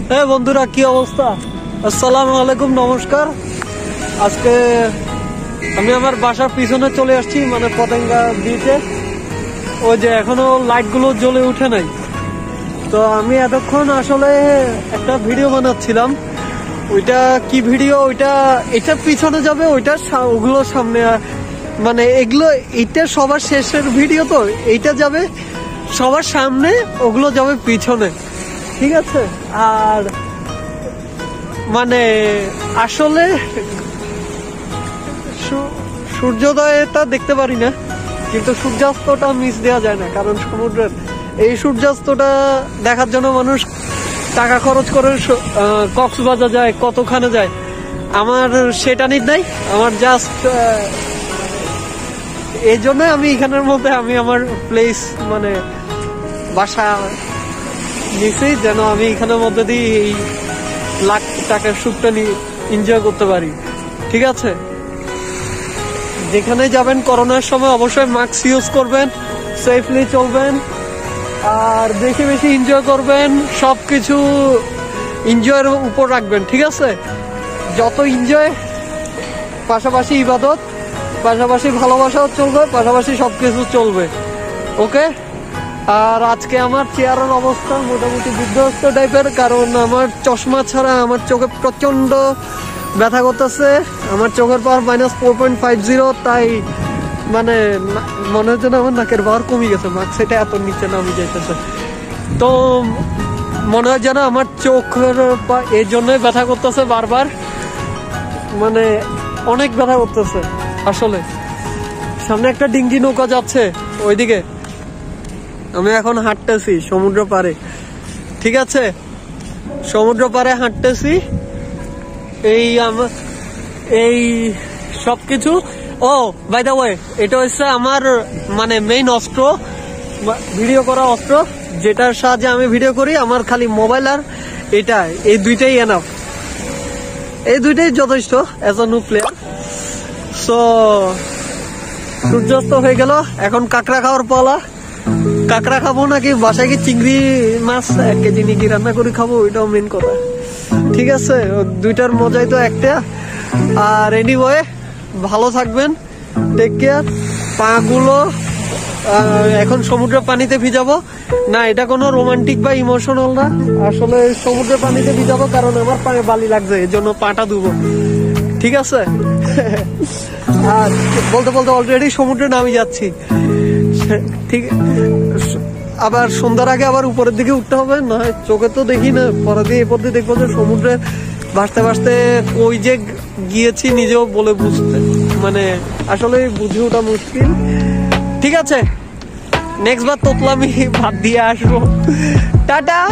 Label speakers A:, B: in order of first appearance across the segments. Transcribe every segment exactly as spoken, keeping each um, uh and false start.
A: হ্যাঁ বন্ধুরা, কি অবস্থা? আসসালামু আলাইকুম, নমস্কার। আজকে আমি আমার বাসার পিছনে চলে আসছি, মানে পতেঙ্গা বিচে। ওই যে এখনো লাইট গুলো জ্বলে উঠে নাই। তো আমি এতক্ষণ আসলে একটা ভিডিও বানাচ্ছিলাম। ওইটা কি ভিডিও? ওইটা এটা পিছনে যাবে, ওইটা ওগুলো সামনে, মানে এগুলো এটা সবার শেষের ভিডিও। তো এইটা যাবে সবার সামনে, ওগুলো যাবে পিছনে, ঠিক আছে? আর মানে আসলে সূর্যোদয়টা দেখতে পারি না, কিন্তু সূর্যাস্তটা মিস দেওয়া যায় না, কারণ সমুদ্রের এই সূর্যাস্তটা দেখার জন্য মানুষ টাকা খরচ করে কক্সবাজার যায়, কতখানে যায়। আমার সেটা নিত নাই, আমার জাস্ট এই জন্য আমি এখানের মধ্যে আমি আমার প্লেস মানে বাসা নিছি, যেন আমি এখানের মধ্যে দিয়ে এই লাখ টাকার সুখটা নিয়ে এনজয় করতে পারি, ঠিক আছে? যেখানে যাবেন করোনার সময় অবশ্যই মাস্ক ইউজ করবেন, সেফলি চলবেন, আর বেশি বেশি এনজয় করবেন, সবকিছু এনজয়ের উপর রাখবেন, ঠিক আছে? যত এনজয়, পাশাপাশি ইবাদত, পাশাপাশি ভালোবাসাও চলবে, পাশাপাশি সবকিছু চলবে, ওকে? আর আজকে আমার চেয়ারের অবস্থা মোটামুটি বিধ্বস্ত টাইপের, কারণ আমার চশমা ছাড়া আমার চোখে প্রচন্ড ব্যথা করতেছে। আমার চোখের power minus four point five zero, তাই মানে মনে হচ্ছে না আমার নাকের পাওয়ার কমে গেছে, মাস্ক সেটা এত নিচে নামে যাইতেছে। তো মনে হয় যেন আমার চোখের এই জন্যই ব্যথা করতেছে বারবার, মানে অনেক ব্যথা করতেছে আসলে। সামনে একটা ডিঙ্গি নৌকা যাচ্ছে ওইদিকে, আমি এখন হাঁটতেছি সমুদ্র পাড়ে, ঠিক আছে? সমুদ্র পাড়ে হাঁটতেছি। এই আমার এই সবকিছু, ও বাই দা ওয়ে, এটা হচ্ছে আমার মানে মেইন অস্ত্র, ভিডিও করা অস্ত্র, যেটার সাহায্যে আমি ভিডিও করি। আমার খালি মোবাইল আর এটা, এই দুইটাই এনাফ, এই দুইটাই যথেষ্ট as a new player. So সূর্যাস্ত হয়ে গেল, এখন কাঁকড়া খাওয়ার পালা। কাঁকড়া খাবো নাকি বাসায় কি চিংড়ি মাছ এক কেজি নাকি রান্না করে খাবো, ওইটাও মেন কথা, ঠিক আছে? দুইটার মজাই তো একটা। আর এনিওয়ে, ভালো থাকবেন, টেক কেয়ার। পা গুলো এখন সমুদ্রের পানিতে ভিজাবো না, এটা কোনো রোমান্টিক বা ইমোশনাল না, আসলে সমুদ্রের পানিতে ভিজাবো কারণ আমার পায়ে বালি লাগছে, এই জন্য পাটা ধুবো, ঠিক আছে? আর বলতে বলতে অলরেডি সমুদ্রে নামি যাচ্ছি, ঠিক? আবার সন্ধ্যার আগে আবার উপরের দিকে উঠতে হবে, না চোখে তো দেখি না, পরে দিয়ে এরপর দিয়ে দেখবো যে সমুদ্রে ভাসতে ভাসতে কই যে গিয়েছি নিজেও বলে বুঝতে, মানে আসলে বুঝে ওঠা মুশকিল, ঠিক আছে? নেক্সট বার তোতলামি ভাত দিয়ে আসবো। টাটা।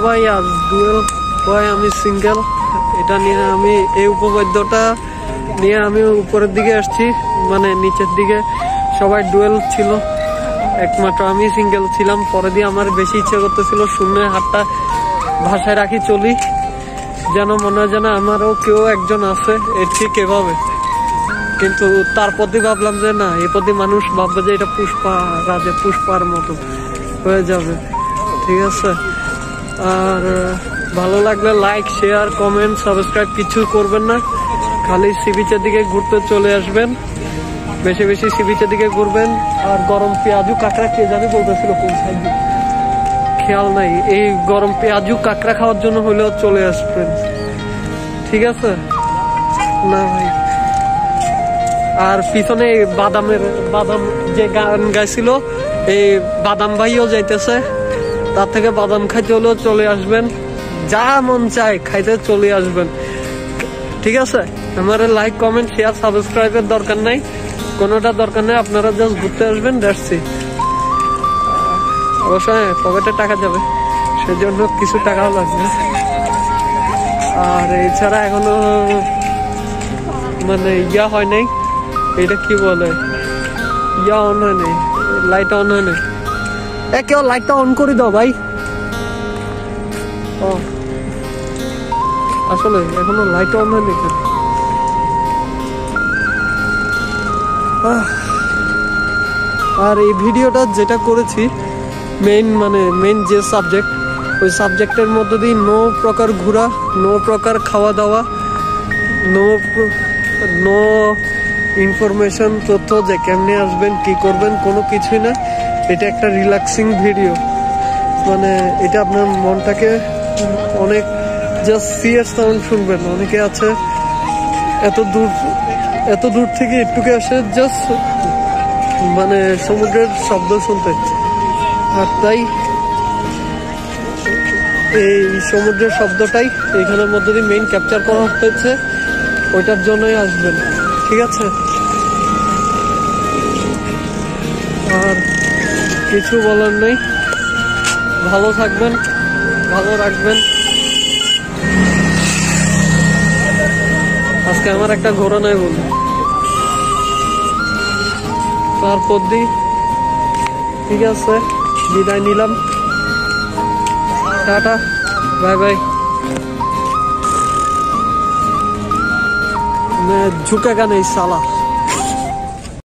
A: ভাই আজ ডুয়েল ভাই আমি সিঙ্গেল, এটা নিয়ে আমি এই উপবাদ্যটা নিয়ে আমি উপরের দিকে আসছি, মানে নিচের দিকে সবাই ডুয়েল ছিল, একমাত্র আমি সিঙ্গেল ছিলাম। পরে দিয়ে আমার বেশি ইচ্ছে করতেছিল শূন্য হাতটা ভাষায় রাখি চলি, যেন মনে হয় যেন আমারও কেউ একজন আছে এর ঠিক এভাবে। কিন্তু তারপর দিয়ে ভাবলাম যে না, এরপর দিয়ে মানুষ ভাববে যে এটা পুষ্পা রাজে পুষ্পার মতো হয়ে যাবে। ঠিক আছে, আর ভালো লাগলে লাইক শেয়ার কমেন্ট সাবস্ক্রাইব কিছু করবেন না, খালি সি বিচের দিকে ঘুরতে চলে আসবেন, বেশি বেশি সি বিচের দিকে ঘুরবেন। আর গরম পেঁয়াজু কাঁকড়া কে জানি বলতেছিল কোন সাইড, খেয়াল নাই, এই গরম পেঁয়াজু কাঁকড়া খাওয়ার জন্য হলেও চলে আসবেন। ঠিক আছে না ভাই, আর পিছনে বাদামের বাদাম যে গান গাইছিল এই বাদাম ভাইও যাইতেছে, তার থেকে বাদাম খাইতে হলেও চলে আসবেন, যা মন চায় খাইতে চলে আসবেন। ঠিক আছে, আমার লাইক কমেন্ট শেয়ার সাবস্ক্রাইবের দরকার নাই, কোনোটা দরকার নেই, আপনারা জাস্ট ঘুরতে আসবেন, দেখছি। অবশ্যই পকেটে টাকা যাবে, সেজন্য কিছু টাকাও লাগবে। আর এছাড়া এখনো মানে ইয়া হয় নাই, এটা কি বলে, ইয়া অন হয় নাই, লাইট অন হয় নাই। এ কেউ লাইটটা অন করে দাও ভাই। ও আসলে এখনো লাইট অন হয়নি এখানে। আর এই ভিডিওটা যেটা করেছি মেইন মানে মেইন যে সাবজেক্ট, ওই সাবজেক্টের মধ্যে দিয়ে নো প্রকার ঘোরা, নো প্রকার খাওয়া দাওয়া, নো নো ইনফরমেশন তথ্য যে কেমনে আসবেন কি করবেন কোনো কিছুই না। এটা একটা রিল্যাক্সিং ভিডিও, মানে এটা আপনার মনটাকে অনেক জাস্ট সিরিয়াস সাউন্ড শুনবেন। অনেকে আছে এত দূর এত দূর থেকে একটুকে আসে জাস্ট মানে সমুদ্রের শব্দ শুনতে, আর তাই এই সমুদ্রের শব্দটাই এইখানের মধ্যে দিয়ে মেইন ক্যাপচার করা হয়েছে, ওইটার জন্যই আসবেন। ঠিক আছে, আর কিছু বলার নেই, ভালো থাকবেন, ভালো রাখবেন। আজকে আমার একটা ঘোরা নাই বলবো, তারপর দিই। ঠিক আছে, বিদায় নিলাম, টাটা বাই বাই। मैं झुकेगा नहीं साला।